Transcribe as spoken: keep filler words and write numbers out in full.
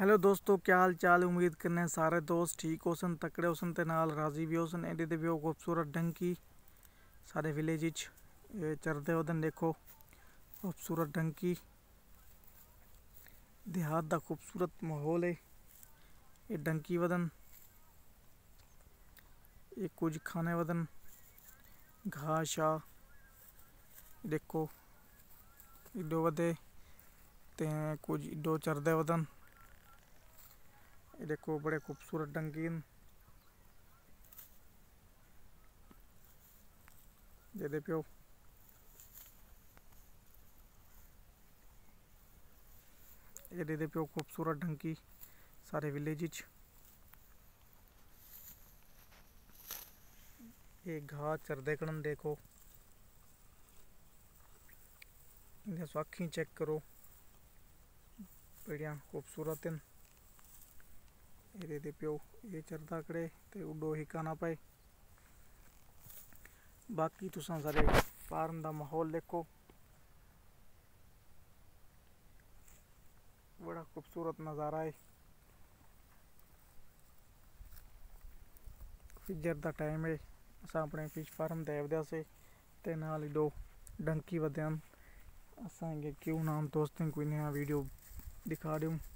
Hello दोस्तों, क्या हाल चाल। उम्मीद करने सारे दोस्त ठीक हो सन, तकड़े हो सन, ते नाल राजी भी हो सन। एडे ते भी खूबसूरत डंकी सारे विलेज चरदे वदन। देखो खूबसूरत डंकी, देहात दा खूबसूरत माहौल है। ये डंकी वदन ये कुछ खाने वदन घास शा। देखो इडो वदे ते कुछ इडो चरदे वदन। ये देखो बड़े खूबसूरत डंकीन जेदे प्यो ये दे प्यो खूबसूरत डंकी सारे विलेज। ये घास चरदे कड़न देखो, इन्हें स्वाखी चेक करो, बढ़िया खूबसूरत इन। ये दे प्यो ये चरदा कड़े ते उडो हिका ना पाए। बाकी तुसा सारे फार्म दा माहौल देखो, बड़ा खूबसूरत नज़ारा है। फिजर दा टाइम है, असा अपने फिश फार्म दे वदे से ते नाल दो डंकी वदन। असा क्यों नाम दोस्तों कोई नया वीडियो दिखा दूँ।